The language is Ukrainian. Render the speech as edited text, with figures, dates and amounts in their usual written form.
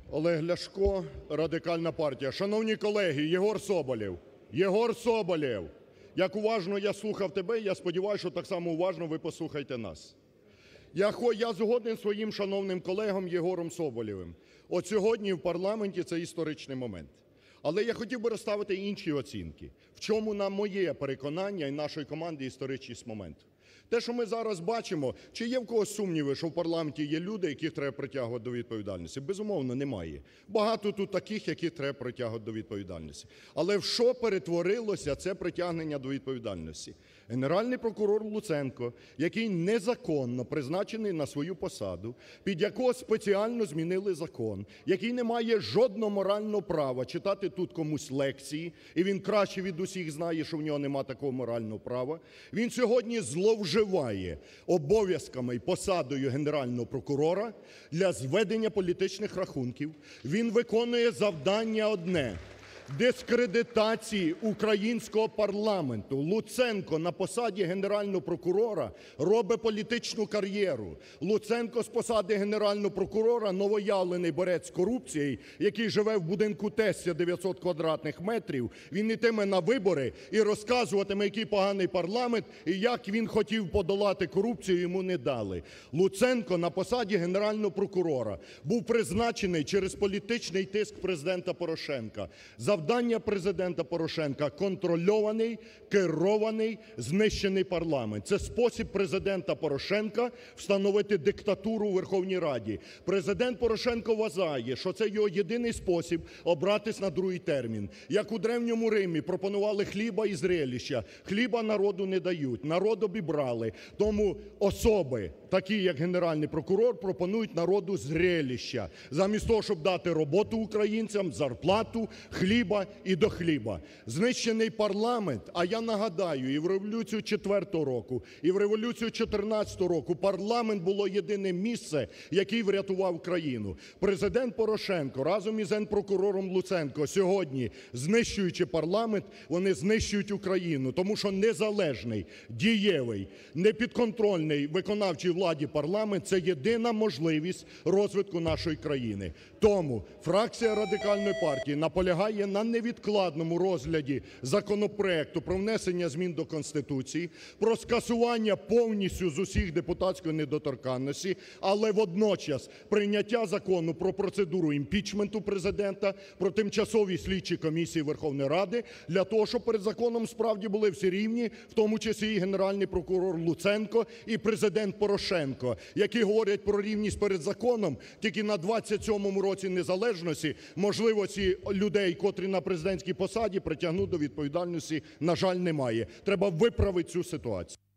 Олег Ляшко, Радикальна партія. Шановні колеги, Єгор Соболєв. Єгор Соболєв! Як уважно я слухав тебе, я сподіваюсь, що так само уважно ви послухаєте нас. Я згоден зі своїм шановним колегою Єгором Соболєвим. От сьогодні в парламенті це історичний момент. Але я хотів би розставити інші оцінки. В чому, на моє переконання і нашої команди, історичність моменту. Те, що ми зараз бачимо, чи є в когось сумніви, що в парламенті є люди, яких треба притягувати до відповідальності? Безумовно, немає. Багато тут таких, яких треба притягувати до відповідальності. Але в що перетворилося це притягнення до відповідальності? Генеральний прокурор Луценко, який незаконно призначений на свою посаду, під якого спеціально змінили закон, який не має жодного морального права читати тут комусь лекції, і він краще від усіх знає, що в нього немає такого морального права, він сьогодні зловживає обов'язками і посадою Генерального прокурора для зведення політичних рахунків. Він виконує завдання одне – дискредитації українського парламенту. Луценко на посаді Генерального прокурора робить політичну кар'єру. Луценко з посади Генерального прокурора – новоявлений борець з корупцією, який живе в будинку тестя 900 квадратних метрів. Він йтиме на вибори і розказуватиме, який поганий парламент і як він хотів подолати корупцію, йому не дали. Луценко на посаді Генерального прокурора був призначений через політичний тиск президента Порошенка. Завдання президента Порошенка – контрольований, керований, знищений парламент. Це спосіб президента Порошенка встановити диктатуру у Верховній Раді. Президент Порошенко вважає, що це його єдиний спосіб обратись на другий термін. Як у Древньому Римі пропонували хліба і зрелища. Хліба народу не дають, народ обібрали. Тому особи, такі як Генеральний прокурор, пропонують народу зрелища. Замість того, щоб дати роботу українцям, зарплату, хліба і до хліба. Знищений парламент, а я нагадаю, і в революцію 4-го року, і в революцію 14-го року парламент було єдине місце, яке врятував країну. Президент Порошенко разом із генпрокурором Луценко сьогодні, знищуючи парламент, вони знищують Україну, тому що незалежний, дієвий, непідконтрольний виконавчій владі парламент – це єдина можливість розвитку нашої країни. Тому фракція Радикальної партії наполягає на невідкладному розгляді законопроекту про внесення змін до Конституції, про скасування повністю з усіх депутатської недоторканності, але водночас прийняття закону про процедуру імпічменту Президента, про тимчасові слідчі комісії Верховної Ради, для того, щоб перед законом справді були всі рівні, в тому числі і Генеральний прокурор Луценко, і Президент Порошенко, які говорять про рівність перед законом, тільки на 27-му році незалежності можливості людей, котрі на президентській посаді, притягнути до відповідальності, на жаль, немає. Треба виправити цю ситуацію.